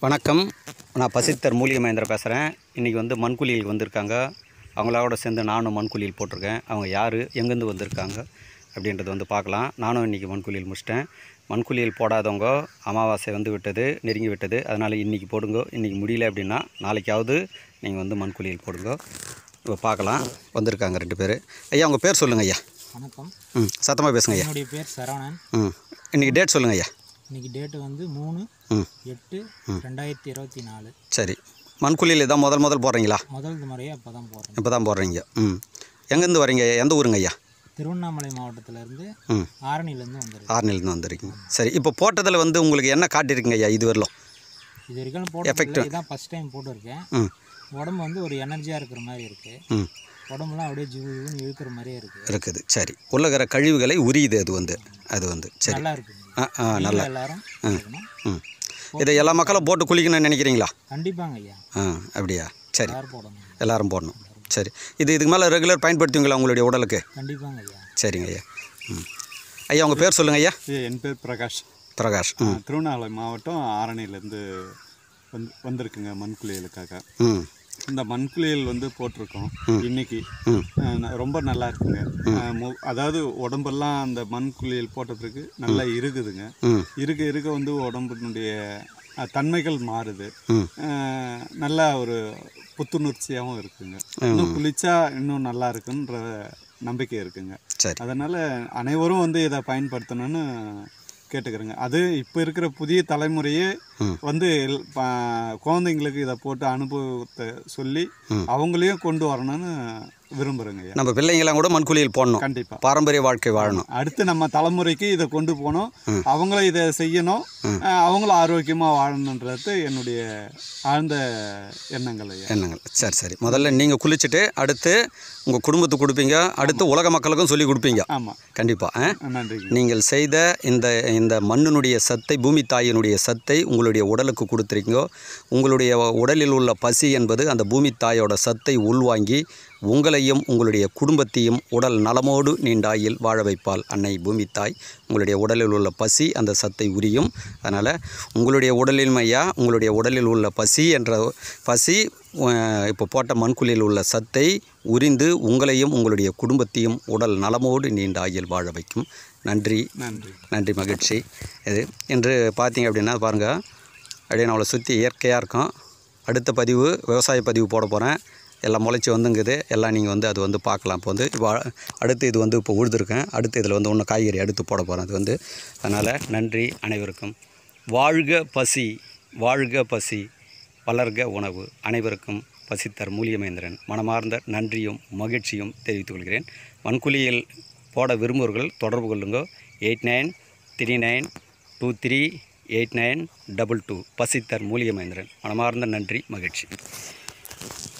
வணக்கம். நான் பசித்தர் மூலிகை மகேந்திர பேசுகிறேன். இன்றைக்கி வந்து மண்குழியில் வந்திருக்காங்க. அவங்களோட சேர்ந்து நானும் மண்குழியில் போட்டிருக்கேன். அவங்க யார், எங்கேருந்து வந்திருக்காங்க அப்படின்றத வந்து பார்க்கலாம். நானும் இன்றைக்கி மண்குழியில் முடிச்சிட்டேன். மண்குழியில் போடாதவங்க அமாவாசை வந்து விட்டது, நெருங்கி விட்டது. அதனால் இன்றைக்கி போடுங்க. இன்றைக்கி முடியல அப்படின்னா நாளைக்காவது நீங்கள் வந்து மண்குழியில் போடுங்க. இப்போ பார்க்கலாம். வந்திருக்காங்க 2 பேர். ஐயா உங்கள் பேர் சொல்லுங்கள் ஐயா. வணக்கம். சத்தமாக பேசுங்க ஐயா. என்னுடைய பேர் சரவணன். இன்றைக்கி டேட் சொல்லுங்கள் ஐயா. இன்றைக்கி டேட்டு வந்து 3/8/2024. சரி, மண்குழியில் இதான் முதல் போடுறீங்களா? முதல் முறையாக இப்போ தான் போடுறேன். இப்போ தான் போடுறீங்க. எங்கேருந்து வரீங்க? எந்த ஊருங்க ஐயா? திருவண்ணாமலை மாவட்டத்திலேருந்து ஆரணிலேருந்து வந்துருக்கு. ஆரணிலேருந்து வந்துருக்கீங்க. சரி, இப்போ போட்டதில் வந்து உங்களுக்கு என்ன காட்டியிருக்குங்க ஐயா இது வரலும்? இது வரைக்கும் போட்டு இதான் ஃபஸ்ட் டைம் போட்டிருக்கேன். உடம்பு வந்து ஒரு எனர்ஜியாக இருக்கிற மாதிரி இருக்குது. உடம்புலாம் அப்படியே ஜிவுன்னு இழுக்கிற மாதிரியே இருக்குது. சரி, உள்ளகிற கழிவுகளை உரியுது அது வந்து சரி, நல்லா இருக்குது. நல்லா எல்லாரும் இதை எல்லா மக்களும் போட்டு குளிக்கணும்னு நினைக்கிறீங்களா? கண்டிப்பாங்க ஐயா. அப்படியா? சரி, போடணும். எல்லாரும் போடணும். சரி, இதுக்கு மேலே ரெகுலர் பயன்படுத்துவீங்களா உங்களுடைய உடலுக்கு? கண்டிப்பாங்க ஐயா. சரிங்க ஐயா. ஐயா உங்கள் பேர் சொல்லுங்கள் ஐயா. என் பேர் பிரகாஷ். திருவண்ணாமலை மாவட்டம் ஆரணியிலேருந்து வந்திருக்குங்க மண்குளியலுக்காக. இந்த மண்குளியல் வந்து போட்டிருக்கோம் இன்னைக்கு. ரொம்ப நல்லா இருக்குங்க. அதாவது உடம்பெல்லாம் அந்த மண்குளியல் போட்டதுக்கு நல்லா இருக்குதுங்க. இருக்க வந்து உடம்பினுடைய தன்மைகள் மாறுது. நல்லா ஒரு புத்துணர்ச்சியாகவும் இருக்குங்க. இன்னும் குளிச்சா இன்னும் நல்லா இருக்குன்ற நம்பிக்கை இருக்குங்க. அதனால் அனைவரும் வந்து இதை பயன்படுத்தணும்னு கேட்டுக்கிறேங்க. அது இப்போ இருக்கிற புதிய தலைமுறையே வந்து குழந்தைங்களுக்கு இதை போட்டு அனுபவத்தை சொல்லி அவங்களையும் கொண்டு வரணும்னு விரும்புகிறேங்க. நம்ம பிள்ளைங்களாம் கூட மண்குளியல் போடணும். கண்டிப்பாக பாரம்பரிய வாழ்க்கை வாழணும். அடுத்து நம்ம தலைமுறைக்கு இதை கொண்டு போகணும். அவங்களும் இதை செய்யணும். அவங்களும் ஆரோக்கியமாக வாழணுன்றது என்னுடைய ஆழ்ந்த எண்ணங்கள். சரி, முதல்ல நீங்கள் குளிச்சுட்டு அடுத்து உங்கள் குடும்பத்துக்கு கொடுப்பீங்க. அடுத்து உலக மக்களுக்கும் சொல்லி கொடுப்பீங்க. ஆமாம், கண்டிப்பாக. நன்றி. நீங்கள் செய்த இந்த மண்ணினுடைய சத்தை, பூமி தாயினுடைய சத்தை உங்களுடைய உடலுக்கு கொடுத்துருக்கீங்க. உங்களுடைய உடலில் உள்ள பசி என்பது அந்த பூமி தாயோட சத்தை உள்வாங்கி உங்களையும் உங்களுடைய குடும்பத்தையும் உடல் நலமோடு நீண்டாயில் வாழ வைப்பாள் அன்னை பூமி தாய். உங்களுடைய உடலில் உள்ள பசி அந்த சத்தை உரியும். அதனால் உங்களுடைய உடலில் உங்களுடைய உடலில் உள்ள பசி இப்போ போட்ட மண்குழியில் உள்ள சத்தை உரிந்து உங்களையும் உங்களுடைய குடும்பத்தையும் உடல் நலமோடு நீண்ட ஆயுள் வாழ வைக்கும். நன்றி, மகிழ்ச்சி. இது இன்று பார்த்தீங்க அப்படின்னா பாருங்கள், அப்படியே நம்மளை சுற்றி இயற்கையாக இருக்கும். அடுத்த பதிவு விவசாய பதிவு போட போகிறேன். எல்லாம் முளைச்சி வந்துங்குது. எல்லாம் நீங்கள் வந்து அது வந்து பார்க்கலாம். இப்போ அடுத்து இது வந்து இப்போ உழுதுருக்கேன். அடுத்து இதில் வந்து இன்னும் காய்கறி அடுத்து போட போகிறேன். அது வந்து அதனால் நன்றி அனைவருக்கும். வாழ்க பசி வளர்க உணவு. அனைவருக்கும் பசித்தர் மூலிகை மகேந்திரன் மனமார்ந்த நன்றியும் மகிழ்ச்சியும் தெரிவித்துக் கொள்கிறேன். மண்குழியில் போட விரும்புவர்கள் தொடர்பு கொள்ளுங்க. 8939238922. பசித்தர் மூலிகை மகேந்திரன். மனமார்ந்த நன்றி, மகிழ்ச்சி.